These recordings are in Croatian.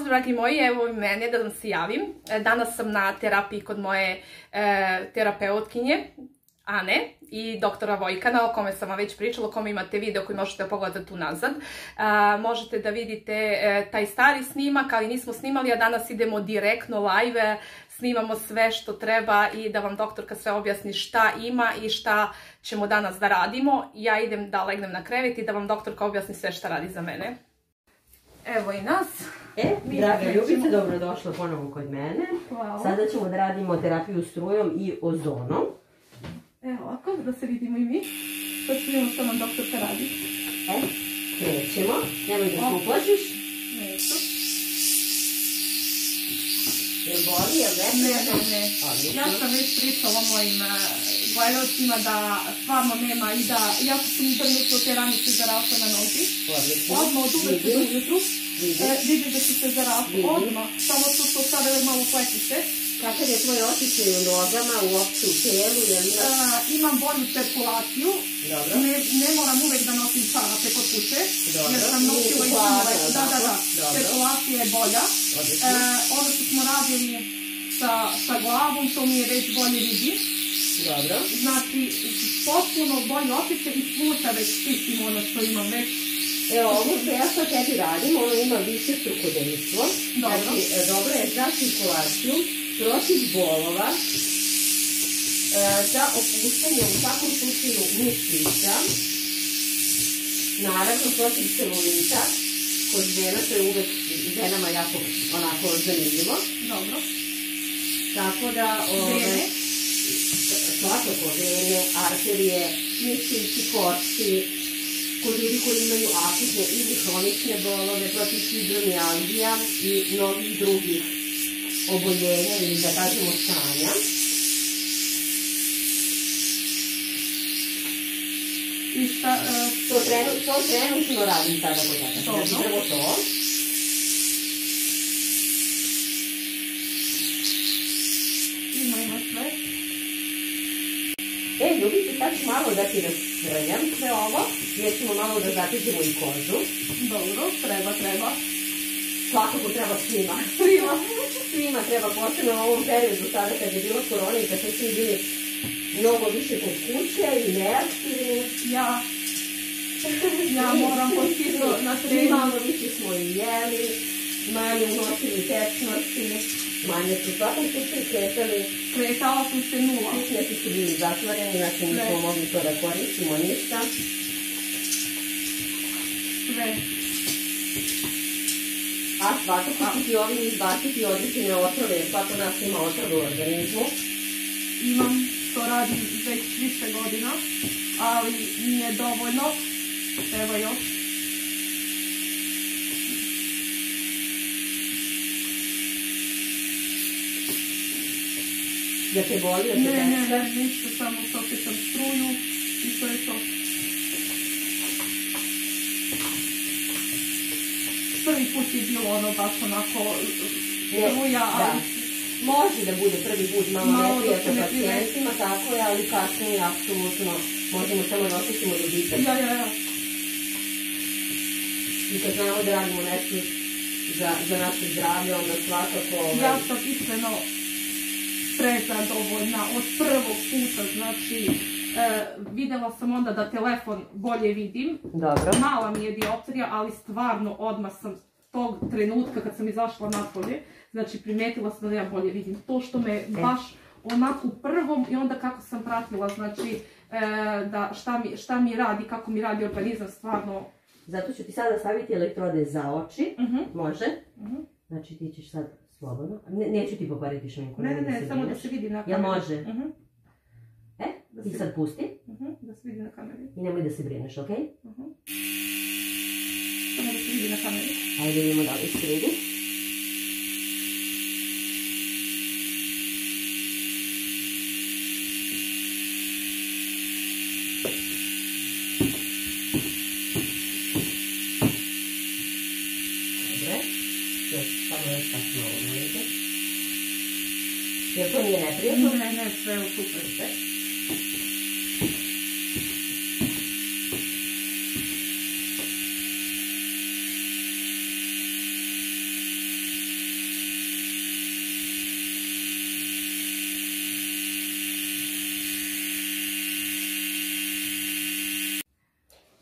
pozdrav dragi moji, evo mene da vam se javim. Danas sam na terapiji kod moje terapeutkinje Ane i doktora Vojkana, o kome sam vam već pričala, o kome imate video koji možete pogledati unazad. Možete da vidite taj stari snimak, ali nismo snimali, a danas idemo direktno live, snimamo sve što treba i da vam doktorka sve objasni šta ima i šta ćemo danas da radimo. Ja idem da legnem na krevet i da vam doktorka objasni sve šta radi za mene. Evo i nas. Draga ljubice, dobrodošla ponovo kod mene. Hvala. Sada ćemo da radimo terapiju strujom i ozonom. Evo ovako, da se vidimo i mi. Sad ću vidimo što nam doktorka radi. Krećemo. Nemoj da se uplašiš. Neću. Jel boli, jel ne? Ne. Ja sam već pričala mojim gledalcima da stvarno nema i da, jako su mi drnutno te ranice zarasle na nozi. Odmah od uveče do ujutru. Vidim da su se zarasle. Odmah. Samo su to stavile malo plekice. Kakav je tvoj osjećaj u nogama, uopšte u tijelu? Imam bolju cirkulaciju. Ne moram uvek da nosim čarape kod kuće. Jer sam nosila i činove. Da. Cirkulacija je bolja. Ono što smo radili sa glavom, to mi je već bolje vidi. Znači, potpuno bolji osjećaj i puta već čistim ono što imam već. Evo, ovo što ja sad tebi radim, ono ima više strukodejstvo. Znači, dobro je za cirkulaciju, protiv bolova, za opuštanje u svakom slučaju mišića, naravno protiv celulita, kod žena, to je uvek ženama jako onako zanimljivo. Dobro. Tako da, svakako vene, arterije, mišići, kosti, kod ljudi koji imaju akutne ili hronične bolove, protiv fibromijalgija i mnogih drugih oboljenja ili da kažemo stanja. I šta? To trenutno radim sada kod tebe. Znači prvo to. Ima sve. Ljubice, sad ću malo da ti rasrljam sve ovo, jer ćemo malo da zatežemo i kožu. Dobro, treba. Svakako treba svima. Svima treba, posebno u ovom periodu sada kad je bilo korona i kad smo svi bili mnogo više kod kuće i neaktivni. Ja moram postizno na trening. Malo više smo i jeli, manje unosili tečnosti, manje su svakom slučaju kretali. Kretala sam se 0. Fitnessi su bili zatvoreni, znači nismo mogli to da koristimo ništa. Sve. A svakako ću ti ovim izbaciti određene otrove, jer svako nas ima otrove u organizmu. Imam, to radim već više godina, ali nije dovoljno. Evo još. Da te boli, da te Ne, ništa, samo se osjećam struju i to je to. Prvi put je bilo ono baš onako struja, ali... Može da bude prvi put malo neprijatno pacijentima, tako je, ali kasnije apsolutno možemo samo da osjećamo dobitak. Ja. I kad znamo da radimo nešto za naše zdravlje, onda svakako... Ja sam iskreno prezadovoljna od prvog puta, znači videla sam onda da telefon bolje vidim. Dobro. Mala mi je dioptrija, ali stvarno odmah sam tog trenutka kad sam izašla napolje, znači primetila sam da ja bolje vidim. To što me baš onako u prvom i onda kako sam pratila, znači šta mi radi, kako mi radi organizam, stvarno. Zato ću ti sada staviti elektrode za oči, može? Znači ti ćeš sad slobodno, neću ti popariti šminku. Ne, samo da se vidi na kameri. Jel može? Ti sad pusti. Da se vidi na kameri. I nemoj da se brineš, okej? Samo da se vidi na kameri. Ajde vidimo da li se vidi. Jer to nije neprijatno? Ne, sve je super.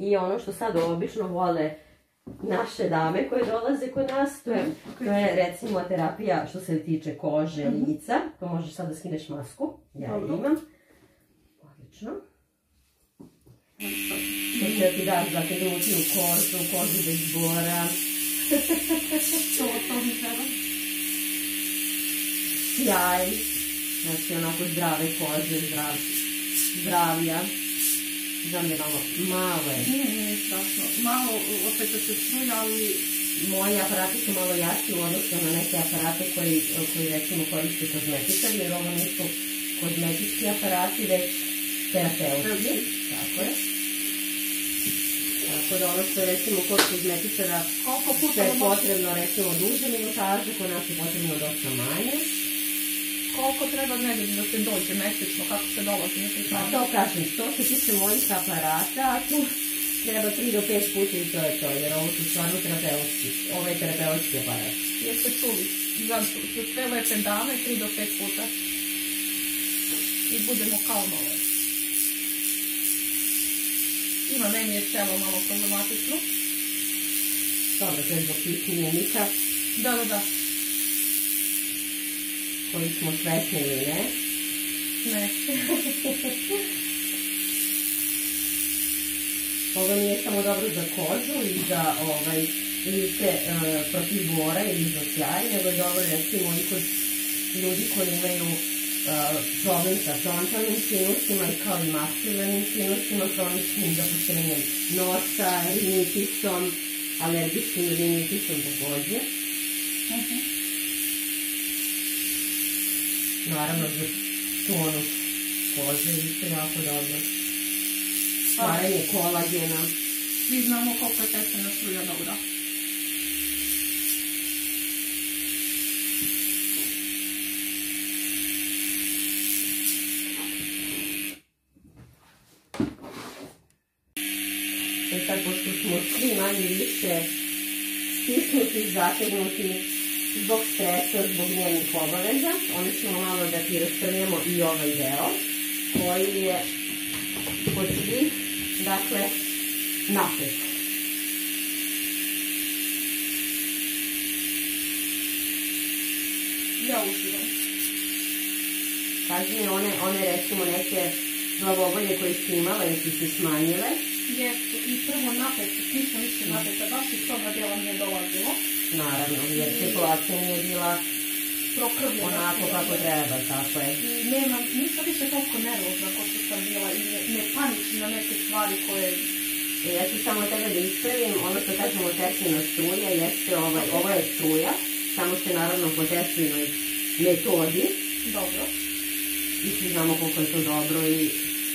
I ono što sad obično vole naše dame koje dolaze kod nas, to je recimo terapija što se tiče kože, lica. To možeš sad da skineš masku, ja je imam. Odlično. To će ti daš zategnuti u kožu bez bora. To mi treba. Sjaj, znači onako zdrave kože, zdravlja. Znam da malo je. Nije strašno. Malo opet da se struja, ali... Moji aparati su malo jači u odnosu na neke aparate koji recimo koriste kozmetičari, jer ovo nisu kozmetički aparati, već terapeuti. Tako je. Tako da ono što je recimo kod kozmetičara što je potrebno recimo duže minutaže, kod nas je potrebno dosta manje. Koliko treba nedeljno da se dođe mesečno, kako se dolazi? To kažem, što se tiče mojih aparata, tu treba 3 do 5 puta i to je to, jer ovo su stvarno terapeutski. Ovo je terapeutski aparat. Jeste čuli, za sve lepe dame 3 do 5 puta. I budemo kao nove. Ima meni je telo malo problematično. Dobro, to je zbog tih mimika. Da. Koji smo svesni ili ne? Ne. Ovo nije samo dobro za kožu i za lice protiv bora ili za sjaj, nego je dobro recimo i kod ljudi koji imaju problem sa frontalnim sinusima i kao i maksilarnim sinusima, kroničnim zapuštenjem nosa, rinitisom, alergijskim rinitisom također. Naravno za tonus kože isto jako dobro. Stvaranje kolagena. Svi znamo koliko je testena struja dobra. I sad, pošto smo svi manje više stisnuti, zategnuti zbog stresa, zbog njenih obaveza, onda ćemo malo da ti raspravljamo i ovaj deo, koji je kod svih, dakle, napet. Ja uživam. Kaži mi, one recimo neke glavobolje koje si imala i si smanjile. Jesu, i prvo napet, nisam više napeta, baš iz toga dela mi je dolazilo. Naravno, jer cirkulacija nije bila onako kako treba, tako je. I nisam više toliko nervozna kao što sam bila i ne paničim na neke stvari koje... Ja ću samo tebe da ispravim, ono što kažemo testena struja, jeste ovo je struja, samo što je naravno po testenoj metodi. Dobro. I svi znamo koliko je to dobro i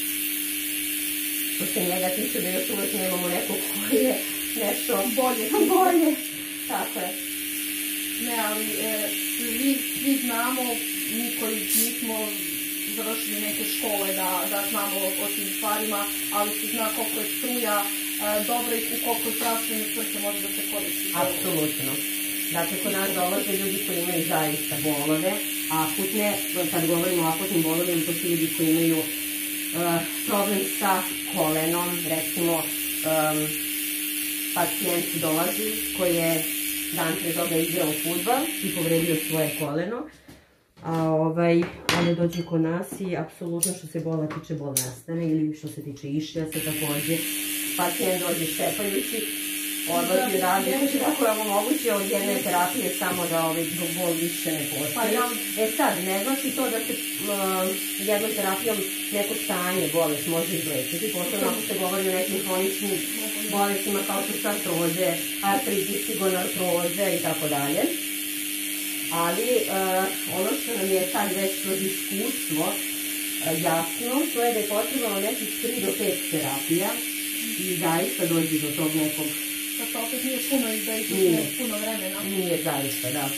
što se njega tiče da još uvijek nemamo nekog koji je nešto bolje. Tako je. Ne, ali svi znamo, mi koji nismo završili neke škole da znamo o tim stvarima, ali se zna koliko je struja dobra i u koliko zdravstvene svrhe može da se koristi. Apsolutno. Dakle, kod nas dolaze ljudi koji imaju zaista bolove, akutne, kad govorimo o akutnim bolovima, to su ljudi koji imaju problem sa kolenom, recimo pacijent dolazi koji je dan pre toga igrao fudbal i povredio svoje koleno, a onda dođe kod nas i apsolutno što se bola tiče, bol nastane, ili što se tiče išljaca također, pacijent dođe štepajući, odlazi radi, znači kako je ovo moguće od jedne terapije samo da bol više ne postoji. Sad, ne znači to da se jednom terapijom neko stanje, bolest može izlečiti, posebno ako se govori o nekim hroničnim bolestima kao što su artroze, artritis, gonartroze i tako dalje. Ali ono što nam je sad već kroz iskustvo jasno, to je da je potrebno nekih 3 do 5 terapija i zaista dođe do tog nekog. Da to opet nije puno i da je puno vremena. Nije zaista, da.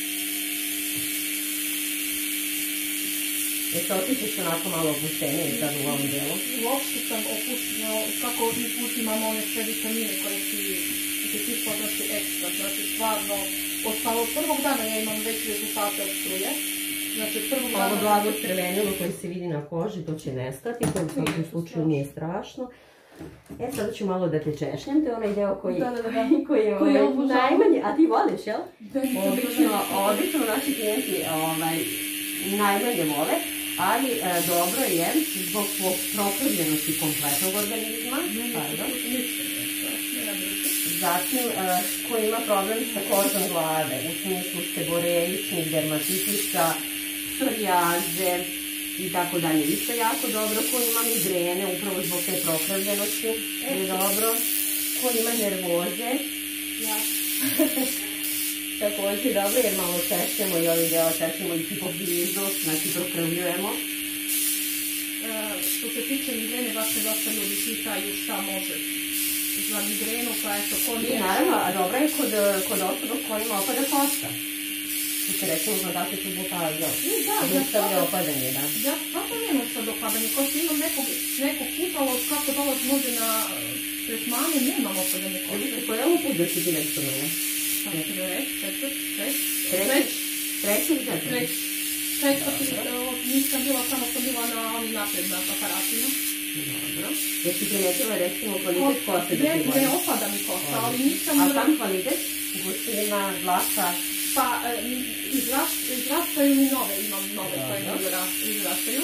Jeste otišli onako malo opuštenije sad u ovom delu? Uopšte sam opuštena, kako mi uzimamo one sve vitamine koje ti podnosi ekstra. Znači stvarno, od prvog dana ja imam već rezultate od struje. Znači prvog dana... Ovo blago crvenilo koje se vidi na koži, to će nestati, to u svakom slučaju nije strašno. Sada ću malo da te češljam, to je onaj deo koji je obožavam. najmanje, a ti voliš, jel? Obično naši klijenti najmanje vole, ali dobro je zbog propravljenosti kompletnog organizma. Zatim, ko ima problem sa kožom glave, u smislu seboreičnih dermatitisa, psorijaze i tako dalje, isto jako dobro. Ko ima migrene, upravo zbog te propravljenosti, je dobro. Ko ima nervoze, također dobro, jer malo češćemo i ovaj deo češćemo i hipofizu, znači propravljujemo. Što se tiče migrene, baš me dosta ljudi pitaju šta može za migrenu, pa eto, ko nije... I naravno, a dobro je kod osoba kojima opada kosta. Tu se recimo znate tu pokazao. Gustavlje opadanje, da. Ja stvarno nemam sad opadanje kosta, imam nekog puta, ali kako dolazi može na tretmane, nemam opadanje kosta. Koji je ovo put da si ti nešto mene? Nisam bila, samo sam bila na onim napred aparatima. Dobro. Jesi primetila recimo kvalitet koste da ti voli? Ne opada mi kosta, ali nisam... A sam kvalitet? Gustina, dlaka? Pa izrastaju mi nove, imam nove koje mi izrastaju.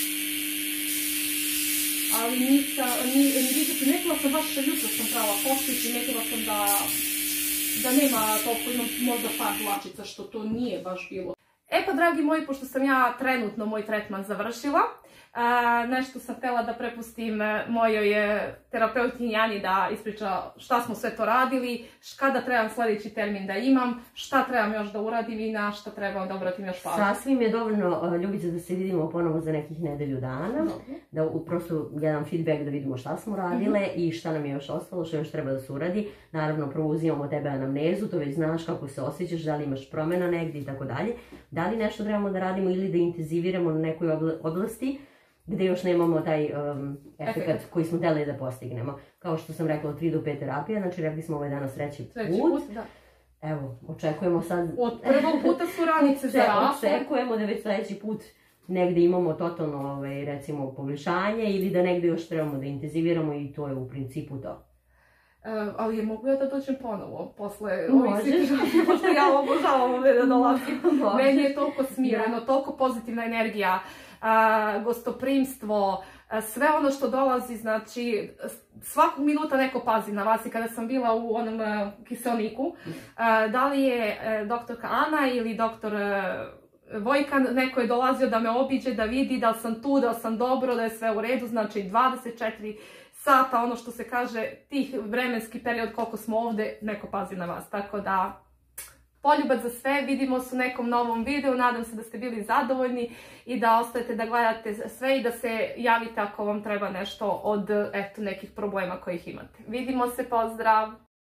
Ali nisam, primetila sam baš jutro sam prava kostu i primetila sam da nema toliko, imam možda par dlačica, što to nije baš bilo. E pa, dragi moji, pošto sam ja trenutno moj tretman završila, nešto sam htjela da prepustim mojoj terapeutkinji Ani da ispriča šta smo sve to radili, kada trebam sljedeći termin da imam, šta trebam još da uradim i na šta trebam da obratim još pažnju. Sasvim je dovoljno, Ljubice, da se vidimo ponovo za nekih nedelju dana, da prosto jedan feedback da vidimo šta smo radile i šta nam je još ostalo, što još treba da se uradi. Naravno, prvo uzimamo tebe anamnezu, to već znaš kako se osjećaš, da li imaš promjena negdje i tako dalje. Da li nešto trebamo da radimo ili da intenziviramo na nekoj oblasti gdje još nemamo taj efekt koji smo htjeli da postignemo. Kao što sam rekla, od 3 do 5 terapija, znači rekli smo ovaj danas treći put. Evo, očekujemo sad... Od prvog puta su ranice zarasle. Očekujemo da već sljedeći put negdje imamo totalno, recimo, poboljšanje ili da negdje još trebamo da intenziviramo i to je u principu to. Ali mogu ja da dođem ponovo posle ovih svih terapija, pošto ja obožavam ovdje da dolazim. Meni je toliko smireno, toliko pozitivna energija, gostoprimstvo, sve ono što dolazi, znači svakog minuta neko pazi na vas. I kada sam bila u onom kiselniku, da li je doktorka Ana ili doktor Vojkan, neko je dolazio da me obiđe, da vidi da li sam tu, da li sam dobro, da je sve u redu, znači 24 sata, ono što se kaže, tih vremenski period koliko smo ovdje, neko pazi na vas. Tako da, poljubac za sve, vidimo se u nekom novom videu, nadam se da ste bili zadovoljni i da ostajete da gledate sve i da se javite ako vam treba nešto od nekih problema kojih imate. Vidimo se, pozdrav!